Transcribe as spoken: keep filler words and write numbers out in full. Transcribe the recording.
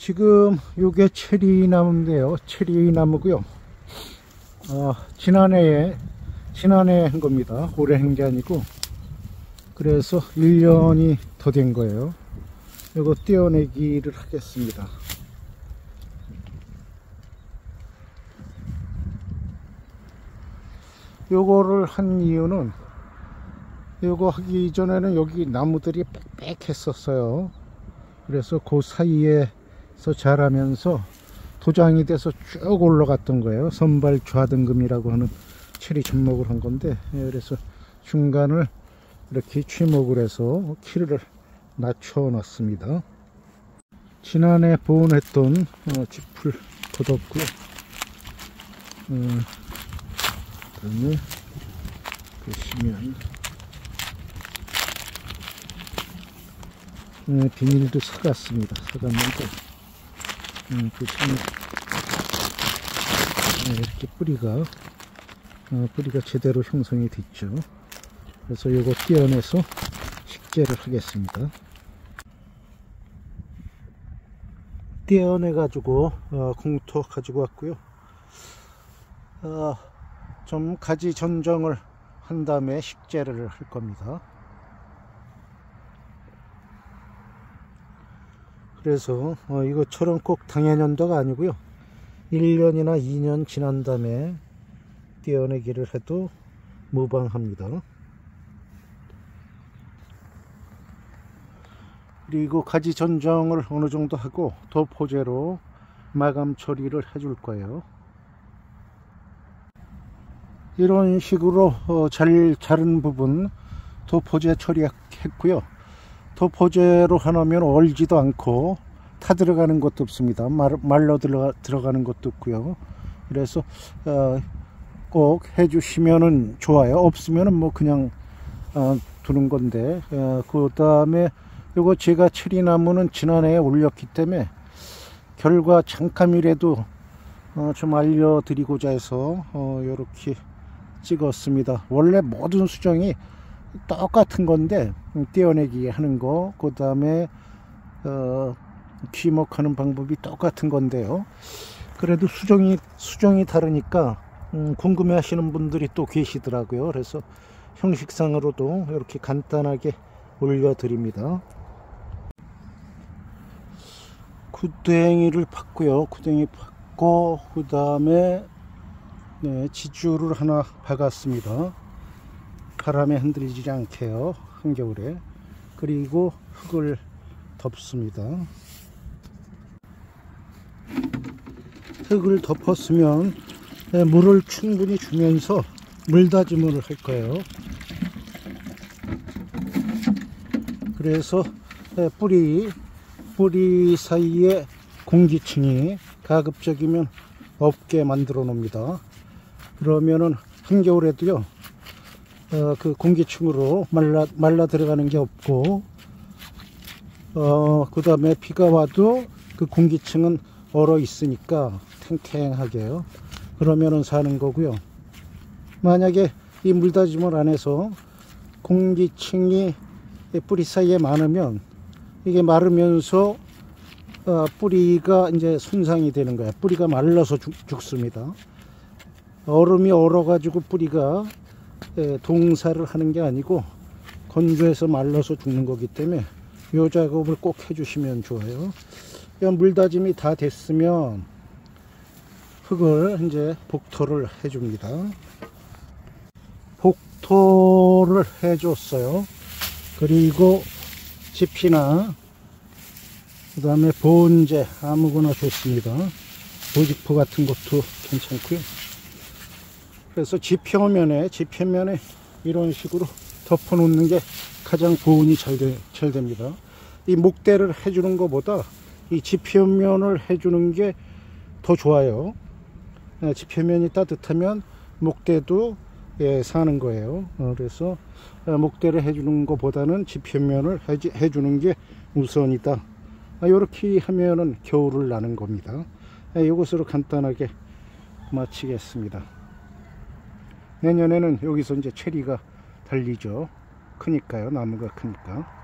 지금 요게 체리 나무인데요. 체리 나무고요. 어, 지난해에 지난해 한 겁니다. 올해 한 게 아니고. 그래서 일 년이 더 된 거예요. 요거 떼어내기를 하겠습니다. 요거를 한 이유는, 요거 하기 전에는 여기 나무들이 빽빽했었어요. 그래서 그 사이에서 자라면서 도장이 돼서 쭉 올라갔던 거예요. 선발 좌등금이라고 하는 체리 접목을 한 건데, 그래서 중간을 이렇게 취목을 해서 키를 낮춰 놨습니다. 지난해 보온했던 어, 짚을 걷었고요. 음, 그 다음에 보시면 음, 비닐도 사갔습니다. 사갔는데 음, 보시면 네, 이렇게 뿌리가 어, 뿌리가 제대로 형성이 됐죠. 그래서 이거 떼어내서 식재를 하겠습니다. 떼어내 가지고 어, 공토 가지고 왔고요. 어, 좀 가지 전정을 한 다음에 식재를 할 겁니다. 그래서 어, 이것처럼 꼭 당연연도가 아니고요, 일 년이나 이 년 지난 다음에 떼어내기를 해도 무방합니다. 그리고 가지 전정을 어느 정도 하고 도포제로 마감 처리를 해줄 거예요. 이런 식으로 어, 잘 자른 부분 도포제 처리했고요. 도포제로 해놓으면 얼지도 않고 타 들어가는 것도 없습니다. 말, 말로 들어가, 들어가는 것도 없고요. 그래서 어, 꼭 해주시면은 좋아요. 없으면은 뭐 그냥 어, 두는 건데, 어, 그 다음에 요거 제가 체리나무는 지난해에 올렸기 때문에 결과 잠깐이라도 어, 좀 알려드리고자 해서 어, 요렇게 찍었습니다. 원래 모든 수정이 똑같은 건데, 떼어내기 하는 거, 그 다음에 어, 귀목하는 방법이 똑같은 건데요. 그래도 수정이 수정이 다르니까 음, 궁금해 하시는 분들이 또 계시더라고요. 그래서 형식상으로도 이렇게 간단하게 올려드립니다. 구덩이를 팠고요. 구덩이 팠고, 그 다음에 네, 지주를 하나 박았습니다. 바람에 흔들리지 않게요, 한겨울에. 그리고 흙을 덮습니다. 흙을 덮었으면 네, 물을 충분히 주면서 물다짐을 할 거예요. 그래서 네, 뿌리 뿌리 사이에 공기층이 가급적이면 없게 만들어 놓습니다. 그러면은 한겨울에도요, 어, 그 공기층으로 말라, 말라 들어가는 게 없고, 어, 그 다음에 비가 와도 그 공기층은 얼어 있으니까 탱탱하게요. 그러면은 사는 거고요. 만약에 이 물다짐을 안 해서 공기층이 뿌리 사이에 많으면 이게 마르면서 어, 뿌리가 이제 손상이 되는 거예요. 뿌리가 말라서 죽, 죽습니다. 얼음이 얼어 가지고 뿌리가 예, 동사를 하는 게 아니고 건조해서 말라서 죽는 거기 때문에 이 작업을 꼭 해주시면 좋아요. 물다짐이 다 됐으면 흙을 이제 복토를 해줍니다. 복토를 해줬어요. 그리고 지피나 그 다음에 보온제 아무거나 좋습니다. 보직포 같은 것도 괜찮고요. 그래서 지표면에 지표면에 이런 식으로 덮어 놓는 게 가장 보온이 잘, 되, 잘 됩니다. 이 목대를 해주는 것보다 이 지표면을 해주는 게 더 좋아요. 지표면이 따뜻하면 목대도 예, 사는 거예요. 어, 그래서 목대를 해주는 것보다는 지표면을 해주는 게 우선이다. 이렇게 하면은 겨울을 나는 겁니다. 이것으로 간단하게 마치겠습니다. 내년에는 여기서 이제 체리가 달리죠. 크니까요. 나무가 크니까.